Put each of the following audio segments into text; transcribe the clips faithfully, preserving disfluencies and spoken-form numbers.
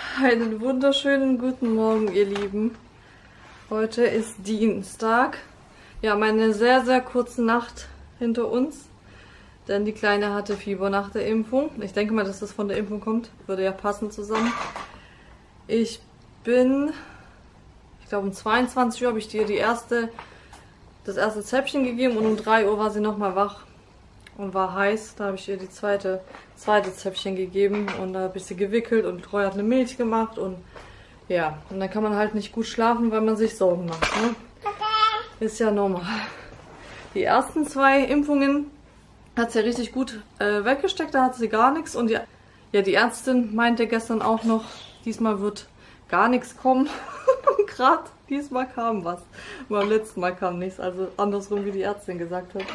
Einen wunderschönen guten Morgen, ihr Lieben. Heute ist Dienstag. Ja, meine sehr, sehr kurze Nacht hinter uns. Denn die Kleine hatte Fieber nach der Impfung. Ich denke mal, dass das von der Impfung kommt. Würde ja passen zusammen. Ich bin, ich glaube um zweiundzwanzig Uhr habe ich dir die erste, das erste Zäpfchen gegeben und um drei Uhr war sie nochmal wach und war heiß. Da habe ich ihr die zweite, zweite Zäpfchen gegeben und da habe ich sie gewickelt und Roy hat eine Milch gemacht und ja, und dann kann man halt nicht gut schlafen, weil man sich Sorgen macht. Ne? Ist ja normal. Die ersten zwei Impfungen hat sie ja richtig gut äh, weggesteckt, da hat sie gar nichts und die, ja, die Ärztin meinte gestern auch noch, diesmal wird gar nichts kommen. Gerade diesmal kam was. Beim letzten Mal kam nichts, also andersrum wie die Ärztin gesagt hat.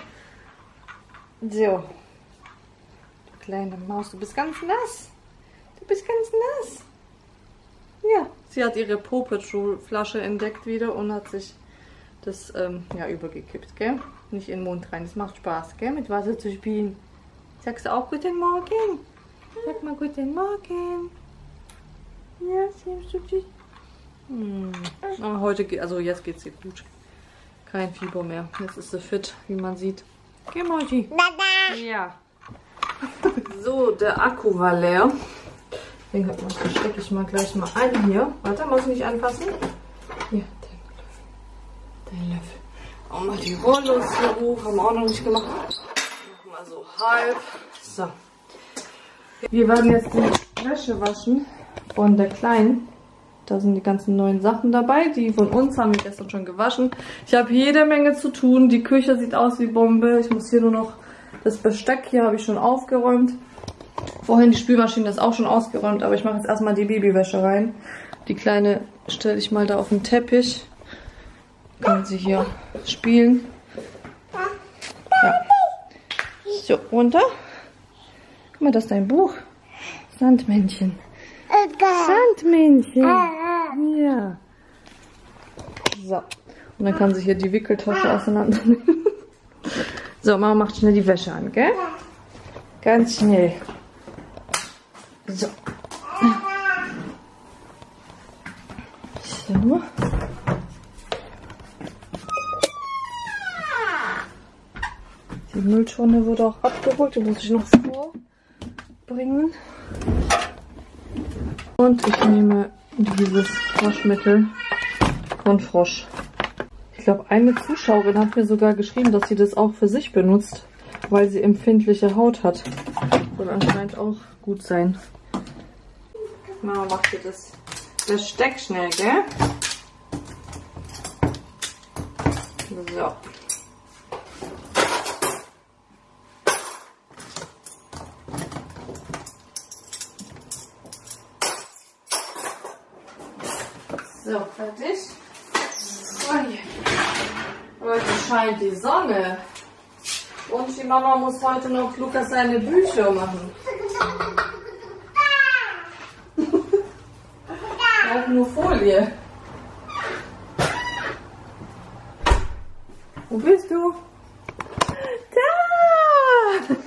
So. Du kleine Maus, du bist ganz nass. Du bist ganz nass. Ja, sie hat ihre Paw Patrol Flasche entdeckt wieder und hat sich das ähm, ja, übergekippt, gell? Nicht in den Mund rein. Es macht Spaß, gell? Mit Wasser zu spielen. Sagst du auch guten Morgen? Sag mal guten Morgen. Ja, siehst du dich? Hm. Aber heute geht, also jetzt geht's ihr gut. Kein Fieber mehr. Jetzt ist sie fit, wie man sieht. Geh, Moji. Ja. So, der Akku war leer. Den stecke ich mal gleich mal ein hier. Warte, muss ich nicht anfassen? Hier, den Löffel. Den Löffel. Auch mal die Rollos hier hoch. Haben wir auch noch nicht gemacht. Mach mal so halb. So. Wir werden jetzt die Wäsche waschen von der Kleinen. Da sind die ganzen neuen Sachen dabei. Die von uns haben wir gestern schon gewaschen. Ich habe jede Menge zu tun. Die Küche sieht aus wie Bombe. Ich muss hier nur noch das Besteck hier habe ich schon aufgeräumt. Vorhin die Spülmaschine ist auch schon ausgeräumt. Aber ich mache jetzt erstmal die Babywäsche rein. Die Kleine stelle ich mal da auf den Teppich. Kann sie hier spielen. Ja. So, runter. Guck mal, das ist dein Buch. Sandmännchen. Sandmännchen. Ja. So. Und dann kann sie hier die Wickeltasche auseinandernehmen. So, Mama macht schnell die Wäsche an, gell? Ganz schnell. So. So. Die Mülltonne wurde auch abgeholt. Die muss ich noch vorbringen. Und ich nehme dieses Waschmittel von Frosch. Ich glaube, eine Zuschauerin hat mir sogar geschrieben, dass sie das auch für sich benutzt, weil sie empfindliche Haut hat. Soll anscheinend auch gut sein. Mama macht hier das Besteck schnell, gell? So. So, fertig. Heute scheint die Sonne. Und die Mama muss heute noch Lukas seine Bücher machen. Auch nur Folie. Wo bist du? Da!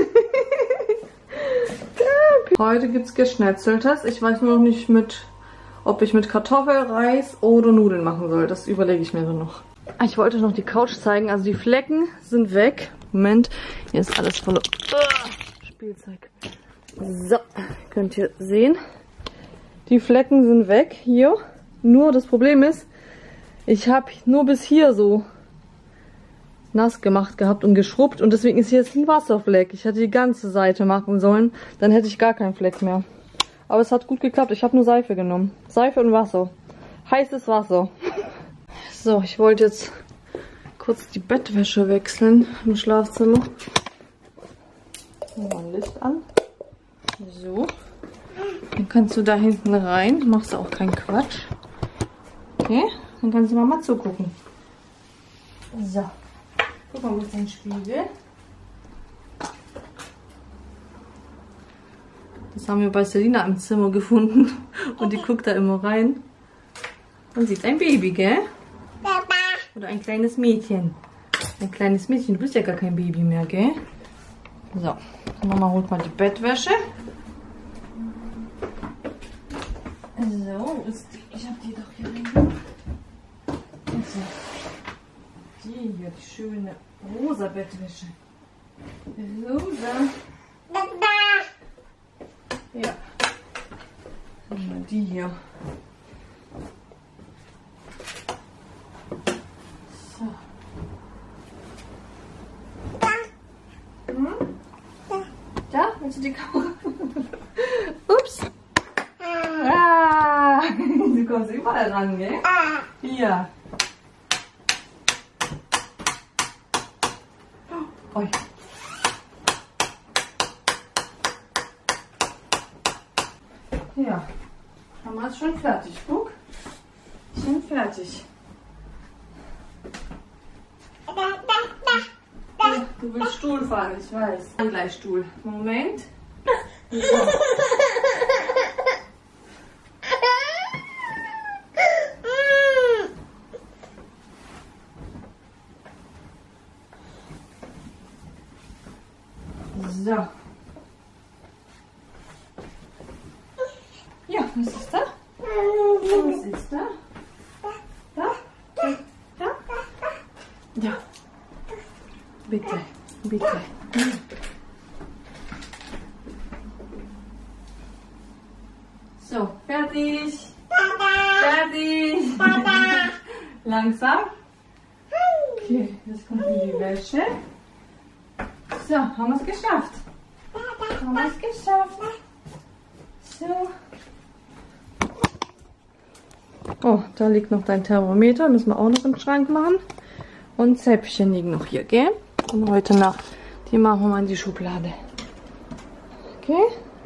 Da! Heute gibt es Geschnetzeltes. Ich weiß nur noch nicht mit... ob ich mit Kartoffel, Reis oder Nudeln machen soll. Das überlege ich mir dann noch. Ich wollte noch die Couch zeigen. Also die Flecken sind weg. Moment, hier ist alles voller uh, Spielzeug. So, könnt ihr sehen. Die Flecken sind weg hier. Nur das Problem ist, ich habe nur bis hier so nass gemacht gehabt und geschrubbt. Und deswegen ist hier jetzt ein Wasserfleck. Ich hätte die ganze Seite machen sollen. Dann hätte ich gar keinen Fleck mehr. Aber es hat gut geklappt. Ich habe nur Seife genommen. Seife und Wasser. Heißes Wasser. So, ich wollte jetzt kurz die Bettwäsche wechseln im Schlafzimmer. Mal ein Licht an. So. Dann kannst du da hinten rein. Machst du auch keinen Quatsch. Okay. Dann kannst du mal zugucken. So. Guck mal, wo ist dein Spiegel? Das haben wir bei Selina im Zimmer gefunden. Und die guckt da immer rein. Und sieht ein Baby, gell? Oder ein kleines Mädchen. Ein kleines Mädchen. Du bist ja gar kein Baby mehr, gell? So. Mama holt mal die Bettwäsche. So, ist die, ich habe die doch hier liegen. Also, die hier, die schöne rosa Bettwäsche. Rosa. Ja. Mal die hier. So. Hm? Da, willst du die Kamera? Ups. Ah. Du kommst überall ran, gell? Hier. Oh. Ja, haben wir es schon fertig. Guck, schon fertig. Ja, du willst Stuhl fahren, ich weiß. Gleich Stuhl. Moment. So. So. Ja, was ist da? Was ist da? Da? Da? Ja. Bitte, bitte. So, fertig. Fertig. Langsam. Okay, jetzt kommt in die Wäsche. So, haben wir es geschafft. Haben wir es geschafft. So. Oh, da liegt noch dein Thermometer. Müssen wir auch noch im Schrank machen. Und Zäpfchen liegen noch hier, gell? Und heute Nacht. Die machen wir mal in die Schublade. Okay?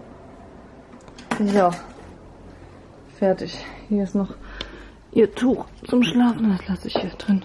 So. Fertig. Hier ist noch ihr Tuch zum Schlafen. Das lasse ich hier drin.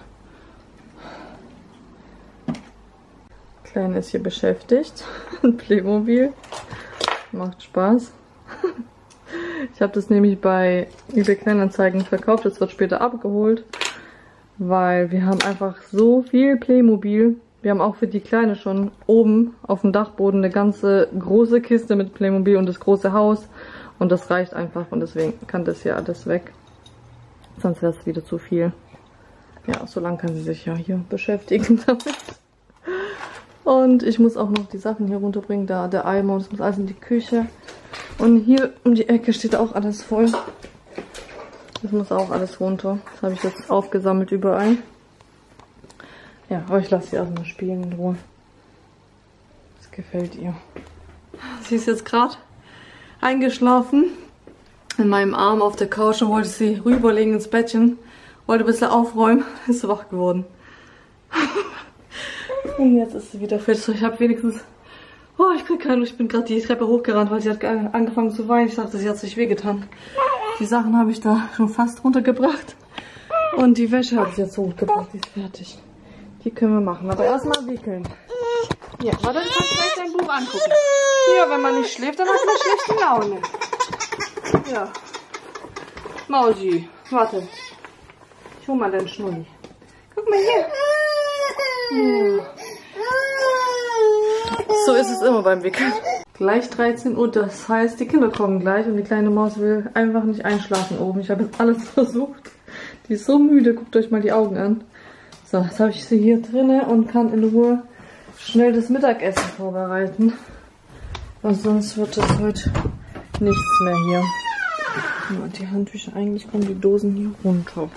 Kleine ist hier beschäftigt. Playmobil. Macht Spaß. Ich habe das nämlich bei eBay Kleinanzeigen verkauft. Das wird später abgeholt. Weil wir haben einfach so viel Playmobil. Wir haben auch für die Kleine schon oben auf dem Dachboden eine ganze große Kiste mit Playmobil und das große Haus. Und das reicht einfach. Und deswegen kann das hier alles weg. Sonst wäre es wieder zu viel. Ja, so lange kann sie sich ja hier beschäftigen damit. Und ich muss auch noch die Sachen hier runterbringen. Da der Eimer und das muss alles in die Küche. Und hier um die Ecke steht auch alles voll. Das muss auch alles runter. Das habe ich jetzt aufgesammelt überall. Ja, aber ich lasse sie erstmal spielen in Ruhe. Das gefällt ihr. Sie ist jetzt gerade eingeschlafen. In meinem Arm auf der Couch und wollte sie rüberlegen ins Bettchen. Wollte ein bisschen aufräumen. Ist wach geworden. Und jetzt ist sie wieder fit. Ich habe wenigstens... Oh, ich krieg keine Lust. Ich bin gerade die Treppe hochgerannt, weil sie hat angefangen zu weinen. Ich dachte, sie hat sich wehgetan. Die Sachen habe ich da schon fast runtergebracht. Und die Wäsche habe ich jetzt hochgebracht. Die ist fertig. Die können wir machen. Aber erstmal wickeln. Ja, warte, du kannst gleich dein Buch angucken. Ja, wenn man nicht schläft, dann hat man schlechte Laune. Ja. Mausi, warte. Ich hol mal deinen Schnulli. Guck mal hier. Ja. So ist es immer beim Wickeln. Gleich dreizehn Uhr, das heißt, die Kinder kommen gleich und die kleine Maus will einfach nicht einschlafen oben. Ich habe jetzt alles versucht. Die ist so müde, guckt euch mal die Augen an. So, jetzt habe ich sie hier drinne und kann in Ruhe schnell das Mittagessen vorbereiten. Und sonst wird es heute nichts mehr hier. Und die Handtücher, eigentlich kommen die Dosen hier runter.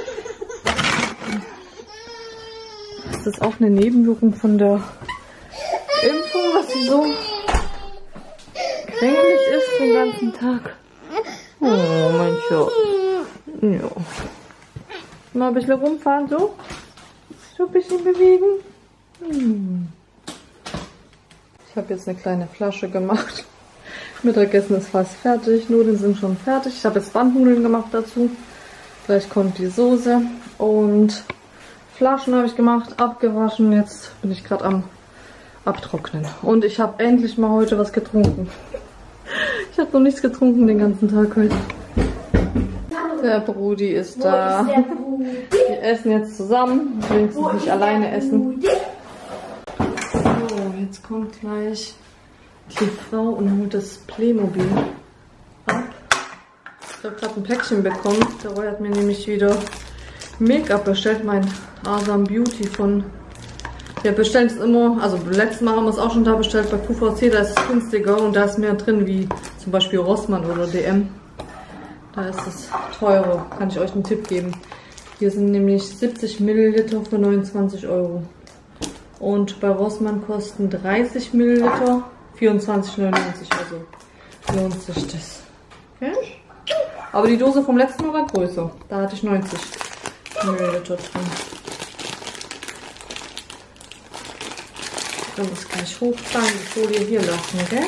Das ist auch eine Nebenwirkung von der Impfung, was sie so kränklich ist den ganzen Tag. Oh, mein Schatz. Ja. Mal ein bisschen rumfahren, so. So ein bisschen bewegen. Hm. Ich habe jetzt eine kleine Flasche gemacht. Mittagessen ist fast fertig. Nudeln sind schon fertig. Ich habe jetzt Bandnudeln gemacht dazu. Gleich kommt die Soße. Und Flaschen habe ich gemacht, abgewaschen. Jetzt bin ich gerade am Abtrocknen. Und ich habe endlich mal heute was getrunken. Ich habe noch nichts getrunken den ganzen Tag heute. Der Brudi ist da. Wir essen jetzt zusammen. Wenigstens nicht alleine essen. So, jetzt kommt gleich die Frau und holt das Playmobil ab. Ich habe gerade ein Päckchen bekommen. Der Roy hat mir nämlich wieder Make-up bestellt. Mein Asam Beauty von... Wir bestellen es immer, also letztes Mal haben wir es auch schon da bestellt bei Q V C, da ist es günstiger und da ist mehr drin wie zum Beispiel Rossmann oder D M. Da ist es teurer, kann ich euch einen Tipp geben. Hier sind nämlich siebzig Milliliter für neunundzwanzig Euro. Und bei Rossmann kosten dreißig Milliliter vierundzwanzig neunundneunzig, also lohnt sich das. Okay? Aber die Dose vom letzten Mal war größer, da hatte ich neunzig Milliliter drin. Ich muss gleich hochfahren, die Folie hier lassen, gell?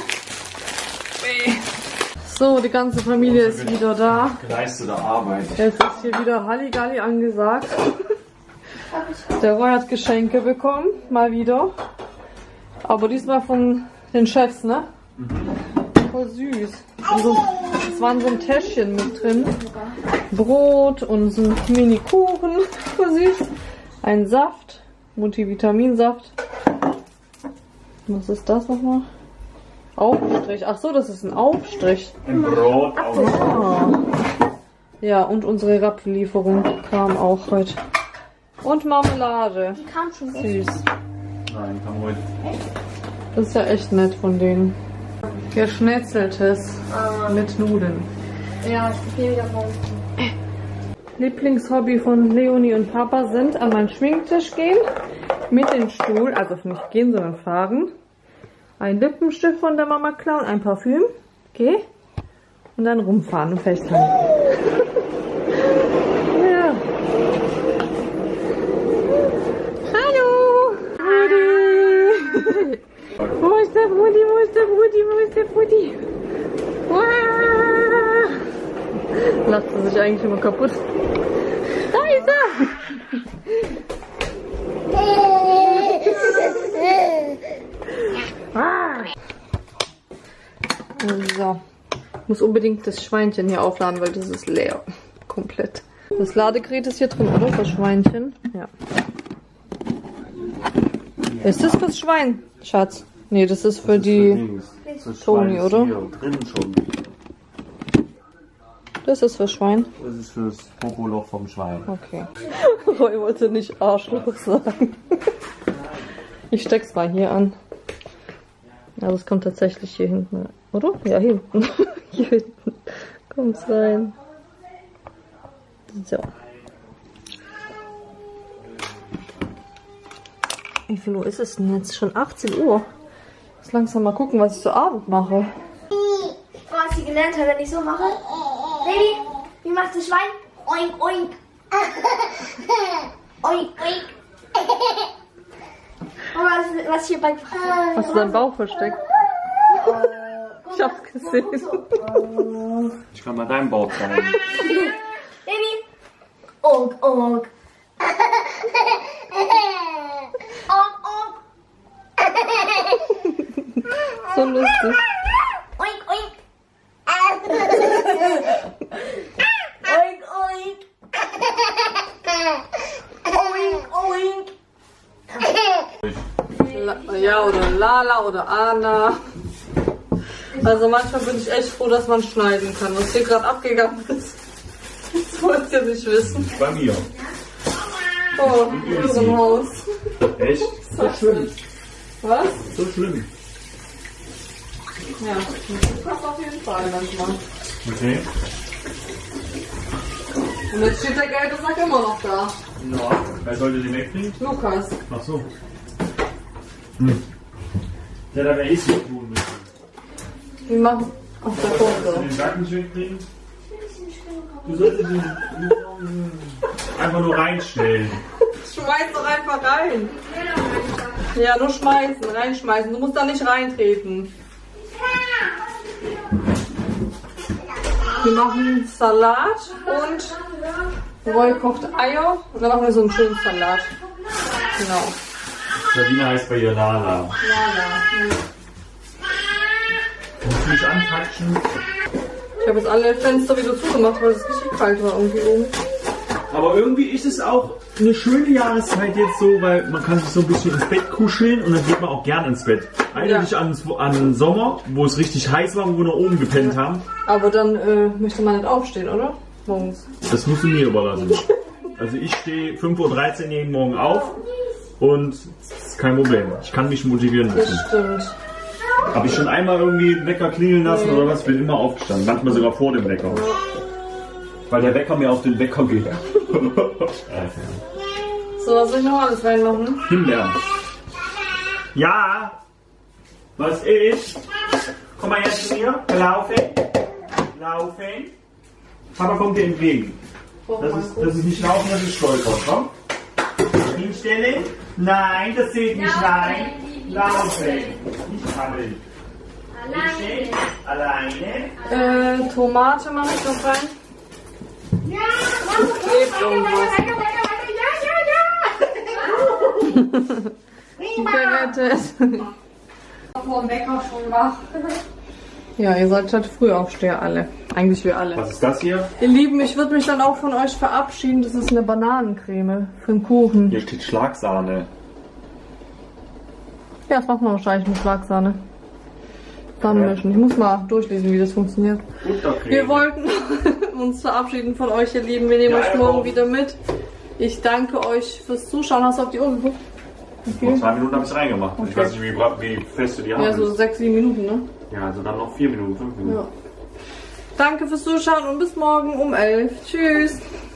So, die ganze Familie ist wieder da. Geleistete Arbeit. Jetzt ist hier wieder Halligalli angesagt. Der Roy hat Geschenke bekommen, mal wieder. Aber diesmal von den Chefs, ne? Mhm. Voll süß. Und so, es waren so ein Täschchen mit drin. Brot und so ein Mini-Kuchen. Voll süß. Ein Saft, Multivitaminsaft. Was ist das nochmal? Aufstrich. Ach so, das ist ein Aufstrich. Ein Brot. Ah. Ja, und unsere Rapplieferung kam auch heute. Und Marmelade. Die kam schon. Süß. Nein, kam heute. Das ist ja echt nett von denen. Geschnetzeltes Ah. mit Nudeln. Ja, ich gehe wieder raus. Lieblingshobby von Leonie und Papa sind an meinen Schminktisch gehen, mit dem Stuhl, also nicht gehen, sondern fahren, ein Lippenstift von der Mama klauen, ein Parfüm, okay, und dann rumfahren und festhalten. Ja. Hallo! Brudi! Wo ist der Brudi, wo ist der Brudi, wo ist der Brudi? Wow. Lacht sie sich eigentlich immer kaputt. Da ist er! So. Ich muss unbedingt das Schweinchen hier aufladen, weil das ist leer. Komplett. Das Ladegerät ist hier drin, oder? Das Schweinchen. Ja. Ist das fürs Schwein, Schatz? Nee, das ist für die Toni, oder? Hier drin schon. Das ist für Schwein. Das ist fürs Popoloch vom Schwein. Okay. Roy wollte nicht Arschloch sagen. Ich steck's mal hier an. Aber es kommt tatsächlich hier hinten rein. Oder? Ja, hier hinten. Hier hinten kommt's rein. So. Wie viel Uhr ist es denn jetzt? Schon achtzehn Uhr. Ich muss langsam mal gucken, was ich zu Abend mache. Was sie gelernt hat, wenn ich so mache. Baby, wie macht das Schwein? Oink, oink. Oink, oink. Oh, was, was hier bei... Hast du deinen Bauch versteckt? Ich hab's gesehen. Ich kann mal deinen Bauch zeigen. Baby. Oink, oink. Oink, oink. So lustig. Oink, oink. Oink, oink. Oink, oink. La ja, oder Lala oder Anna. Also manchmal bin ich echt froh, dass man schneiden kann. Was hier gerade abgegangen ist, das wollt ihr nicht wissen. Bei mir. Oh, in unserem Haus. Echt? So schlimm. Was? So schlimm. Ja, das passt auf jeden Fall manchmal. Okay. Und jetzt steht der gelbe Sack immer noch da. Ja. Wer sollte den wegkriegen? Lukas. Ach so. Hm. Ja, da wäre ich so tun müssen. Wir machen auf der Sollst du Foto. den Sack nicht wegkriegen? Du solltest ihn einfach nur reinstellen. Schmeiß doch einfach rein. Ja, nur schmeißen, reinschmeißen. Du musst da nicht reintreten. Wir machen Salat und Roy kocht Eier und dann machen wir so einen schönen Salat. Genau. Sabine heißt bei ihr Lala. Lala. Musst du mich antatschen? Ich habe jetzt alle Fenster wieder zugemacht, weil es richtig kalt war irgendwie oben. Aber irgendwie ist es auch eine schöne Jahreszeit jetzt so, weil man kann sich so ein bisschen ins Bett kuscheln und dann geht man auch gern ins Bett. Erinnere dich an, an den Sommer, wo es richtig heiß war und wo wir nach oben gepennt Ja. haben. Aber dann äh, möchte man nicht aufstehen, oder? Morgens. Das musst du mir überlassen. Also ich stehe fünf Uhr dreizehn jeden Morgen auf und das ist kein Problem. Ich kann mich motivieren Das müssen. stimmt. Habe ich schon einmal irgendwie den Wecker klingeln lassen Nee. oder was? Bin immer aufgestanden. Manchmal sogar vor dem Wecker. Weil der Wecker mir auf den Wecker geht. So, was soll ich noch alles reinmachen? Himbeeren. Ja. Was ist? Komm mal jetzt zu mir. Laufen. Laufen. Papa kommt dir entgegen. Oh, Das mein ist, Gott. das ist nicht laufen, das ist stolpern. Komm. Hinstellen. Nein, das zählt nicht. Nein. Laufen. Nicht krabbeln. Hinstellen. Alleine. Äh, Tomate mache ich noch rein. Ja, Es klebt irgendwas. Gerettet. Vor dem Wecker schon wach. Ja, ihr seid halt Frühaufsteher alle. Eigentlich wir alle. Was ist das hier? Ihr Lieben, ich würde mich dann auch von euch verabschieden. Das ist eine Bananencreme für den Kuchen. Hier steht Schlagsahne. Ja, das macht man wahrscheinlich mit Schlagsahne. Zusammenmischen. Ich muss mal durchlesen, wie das funktioniert. Buttercreme. Wir wollten uns verabschieden von euch, ihr Lieben. Wir nehmen Ja, euch ja, morgen auch. wieder mit. Ich danke euch fürs Zuschauen. Hast du auf die Uhr geguckt? Vor Okay. zwei Minuten habe ich es reingemacht. Ich Okay. weiß nicht, wie, bra- wie fest du die Ja, haben so willst. sechs, sieben Minuten, ne? Ja, also dann noch vier Minuten, fünf Minuten. Ja. Danke fürs Zuschauen und bis morgen um elf. Tschüss.